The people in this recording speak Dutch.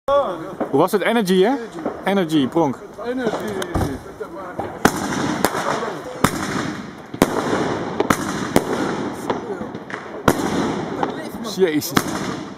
Hoe was het? Energy, hè? Energy, Pronk. Energy. Jezus.